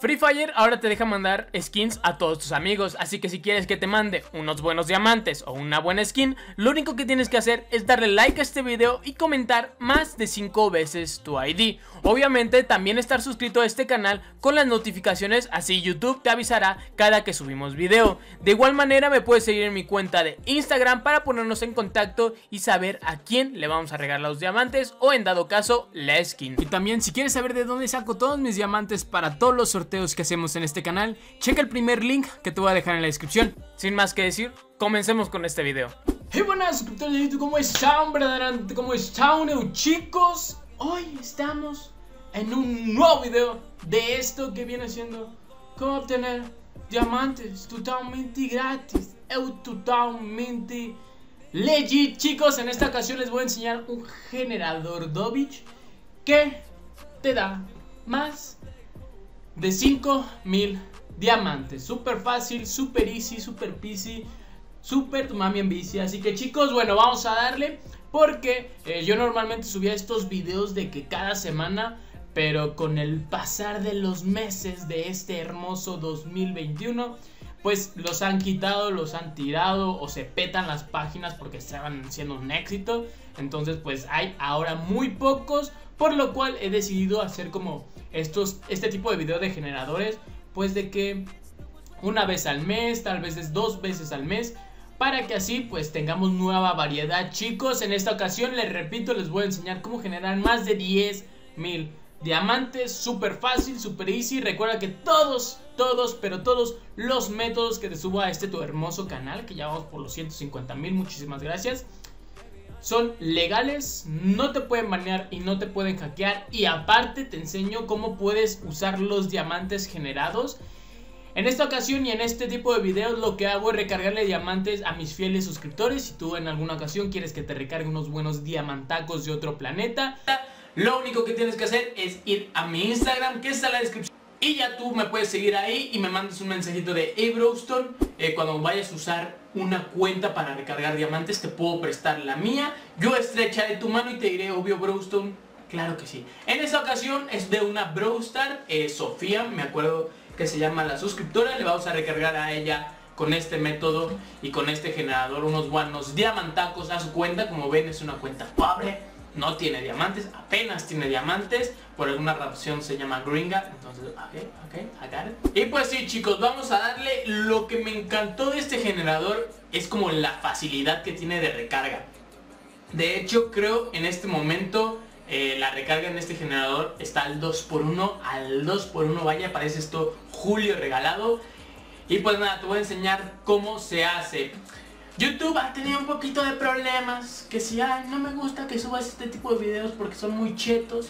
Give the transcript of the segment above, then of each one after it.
Free Fire ahora te deja mandar skins a todos tus amigos, así que si quieres que te mande unos buenos diamantes o una buena skin, lo único que tienes que hacer es darle like a este video y comentar más de 5 veces tu ID. Obviamente también estar suscrito a este canal con las notificaciones, así YouTube te avisará cada que subimos video. De igual manera me puedes seguir en mi cuenta de Instagram para ponernos en contacto y saber a quién le vamos a regalar los diamantes o en dado caso la skin. Y también si quieres saber de dónde saco todos mis diamantes para todos los sorteos que hacemos en este canal, checa el primer link que te voy a dejar en la descripción. Sin más que decir, comencemos con este video. Hey, buenas suscriptores de YouTube, ¿cómo están, verdaderamente? ¿Cómo están, chicos? Hoy estamos en un nuevo video de esto que viene siendo cómo obtener diamantes totalmente gratis, totalmente legit, chicos. En esta ocasión les voy a enseñar un generador Dovich que te da más de 5000 diamantes. Súper fácil, súper easy, súper peasy, súper tu mami en bici. Así que chicos, bueno, vamos a darle. Porque yo normalmente subía estos videos de que cada semana, pero con el pasar de los meses de este hermoso 2021, pues los han quitado, los han tirado o se petan las páginas porque estaban siendo un éxito. Entonces pues hay ahora muy pocos, por lo cual he decidido hacer como este tipo de video de generadores, pues de que una vez al mes, tal vez 2 veces al mes, para que así pues tengamos nueva variedad, chicos. En esta ocasión, les repito, les voy a enseñar cómo generar más de 10,000 diamantes. Súper fácil, súper easy. Recuerda que todos los métodos que te subo a tu hermoso canal, que ya vamos por los 150,000, muchísimas gracias, son legales, no te pueden banear y no te pueden hackear. Y aparte te enseño cómo puedes usar los diamantes generados. En esta ocasión y en este tipo de videos lo que hago es recargarle diamantes a mis fieles suscriptores. Si tú en alguna ocasión quieres que te recargue unos buenos diamantacos de otro planeta, lo único que tienes que hacer es ir a mi Instagram, que está en la descripción, y ya tú me puedes seguir ahí y me mandas un mensajito de hey Browstone, cuando vayas a usar una cuenta para recargar diamantes, te puedo prestar la mía. Yo estrecharé tu mano y te diré, obvio Browstone, claro que sí. En esta ocasión es de una Brawstar, Sofía, me acuerdo que se llama la suscriptora. Le vamos a recargar a ella con este método y con este generador unos buenos diamantacos a su cuenta. Como ven, es una cuenta pobre, no tiene diamantes, apenas tiene diamantes. Por alguna razón se llama Gringa. Entonces, ok, I got it. Y pues sí, chicos, vamos a darle. Lo que me encantó de este generador es como la facilidad que tiene de recarga. De hecho, creo en este momento la recarga en este generador está al 2x1. Al 2x1, vaya, parece esto Julio regalado. Y pues nada, te voy a enseñar cómo se hace. YouTube ha tenido un poquito de problemas, que si no me gusta que subas este tipo de videos porque son muy chetos.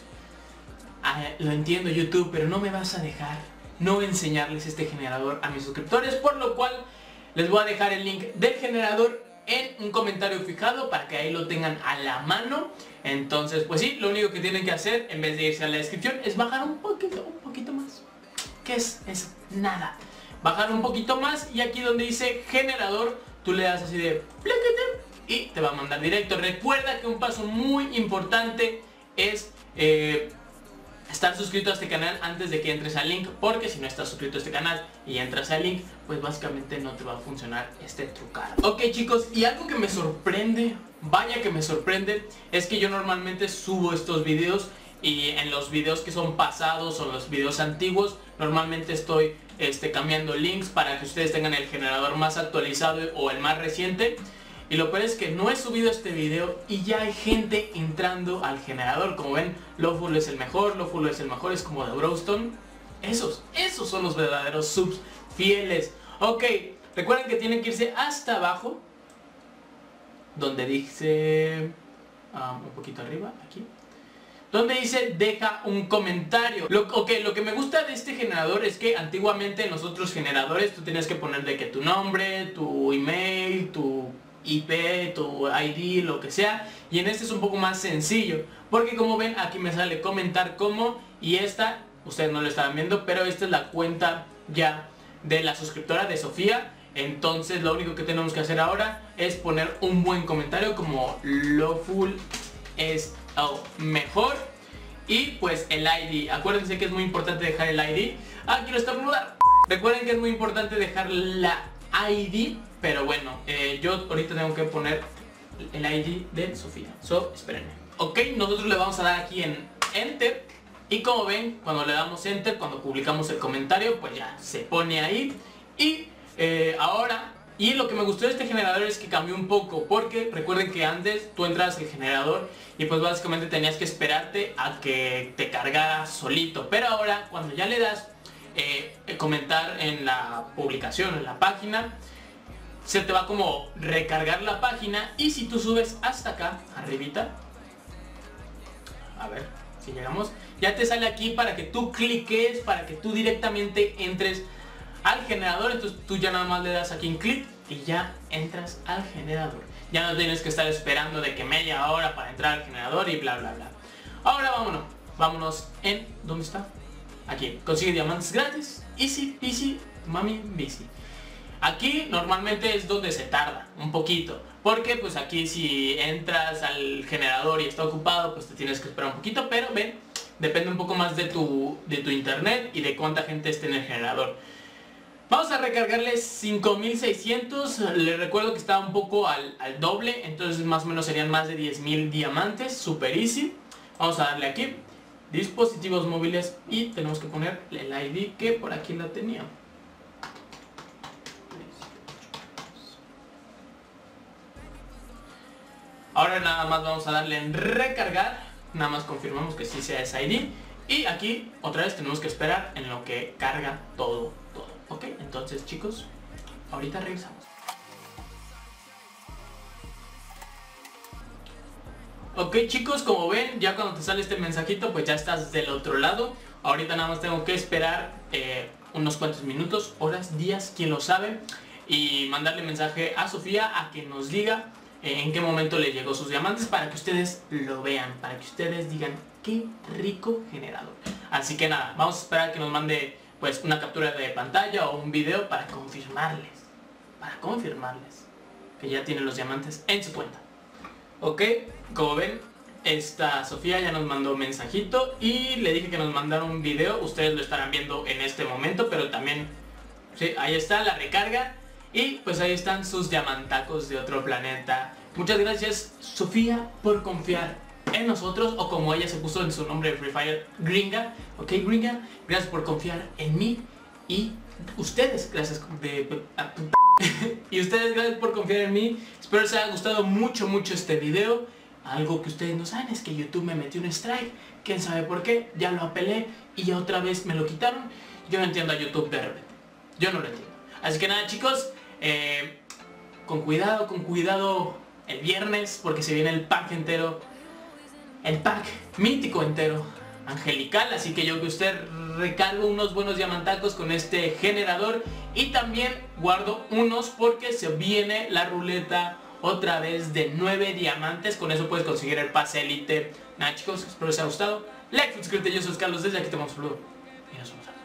Lo entiendo, YouTube, pero no me vas a dejar no enseñarles este generador a mis suscriptores, por lo cual les voy a dejar el link del generador en un comentario fijado para que ahí lo tengan a la mano. Entonces pues sí, lo único que tienen que hacer en vez de irse a la descripción es bajar un poquito más. ¿Qué es? Es nada. Bajar un poquito más y aquí donde dice generador, tú le das así de pliquete y te va a mandar directo. Recuerda que un paso muy importante es estar suscrito a este canal antes de que entres al link, porque si no estás suscrito a este canal y entras al link, pues básicamente no te va a funcionar este trucado. Ok, chicos, y algo que me sorprende, vaya que me sorprende, es que yo normalmente subo estos videos y en los videos que son pasados o los videos antiguos, normalmente estoy cambiando links para que ustedes tengan el generador más actualizado o el más reciente. Y lo peor es que no he subido este video y ya hay gente entrando al generador. Como ven, Lawful es el mejor, Lawful es el mejor, es como de Browstone. Esos son los verdaderos subs fieles. Ok, recuerden que tienen que irse hasta abajo, donde dice un poquito arriba, aquí, donde dice deja un comentario. Lo que me gusta de este generador es que antiguamente en los otros generadores tú tenías que poner de que tu nombre, tu email, tu IP, tu ID, lo que sea. Y en este es un poco más sencillo, porque como ven aquí me sale comentar como, y esta, ustedes no lo estaban viendo, pero esta es la cuenta ya de la suscriptora de Sofía. Entonces lo único que tenemos que hacer ahora es poner un buen comentario como Lawful es el mejor. Y pues el ID, acuérdense que es muy importante dejar el ID Ah, quiero estornudar. Recuerden que es muy importante dejar la ID, pero bueno, yo ahorita tengo que poner el ID de Sofía. Espérenme. Ok, nosotros le vamos a dar aquí en Enter. Y como ven, cuando le damos Enter, cuando publicamos el comentario, pues ya se pone ahí. Y ahora... Y lo que me gustó de este generador es que cambió un poco, porque recuerden que antes tú entras al generador y pues básicamente tenías que esperarte a que te cargara solito. Pero ahora cuando ya le das comentar en la publicación, en la página, se te va como recargar la página. Y si tú subes hasta acá, arribita, a ver si llegamos, ya te sale aquí para que tú cliques, para que tú directamente entres al generador. Entonces tú ya nada más le das aquí en clic y ya entras al generador. Ya no tienes que estar esperando de que media hora para entrar al generador y bla bla bla. Ahora vámonos en... ¿dónde está? Aquí, consigue diamantes gratis. Easy peasy, mami busy. Aquí normalmente es donde se tarda un poquito, porque pues aquí si entras al generador y está ocupado, pues te tienes que esperar un poquito. Pero ven, depende un poco más de tu internet y de cuánta gente esté en el generador. Vamos a recargarle 5600. Les recuerdo que estaba un poco al doble, entonces más o menos serían más de 10.000 diamantes. Super easy. Vamos a darle aquí dispositivos móviles y tenemos que poner el ID que por aquí la tenía. Ahora nada más vamos a darle en recargar. Nada más confirmamos que sí sea ese ID. Y aquí otra vez tenemos que esperar en lo que carga todo. Ok, entonces chicos, ahorita regresamos. Ok chicos, como ven, ya cuando te sale este mensajito, pues ya estás del otro lado. Ahorita nada más tengo que esperar unos cuantos minutos, horas, días, quién lo sabe, y mandarle mensaje a Sofía a que nos diga en qué momento le llegó sus diamantes, para que ustedes lo vean, para que ustedes digan qué rico generador. Así que nada, vamos a esperar que nos mande pues una captura de pantalla o un video para confirmarles que ya tiene los diamantes en su cuenta. Ok, como ven, esta Sofía ya nos mandó un mensajito y le dije que nos mandara un video. Ustedes lo estarán viendo en este momento, pero también, sí, ahí está la recarga. Y pues ahí están sus diamantacos de otro planeta. Muchas gracias Sofía por confiar en nosotros, o como ella se puso en su nombre de Free Fire, Gringa. Ok, Gringa, gracias por confiar en mí. Y ustedes, gracias y ustedes, gracias por confiar en mí. Espero les haya gustado mucho este video. Algo que ustedes no saben es que YouTube me metió un strike. Quién sabe por qué, ya lo apelé y ya otra vez me lo quitaron. Yo no entiendo a YouTube de repente, yo no lo entiendo. Así que nada chicos, con cuidado el viernes, porque se viene el pack entero. El pack mítico entero, angelical. Así que yo que usted recargo unos buenos diamantacos con este generador. Y también guardo unos porque se viene la ruleta otra vez de 9 diamantes. Con eso puedes conseguir el pase elite. Nada chicos, espero les haya gustado. Like, suscríbete, yo soy Carlos, desde aquí te mando un saludo y nos vemos.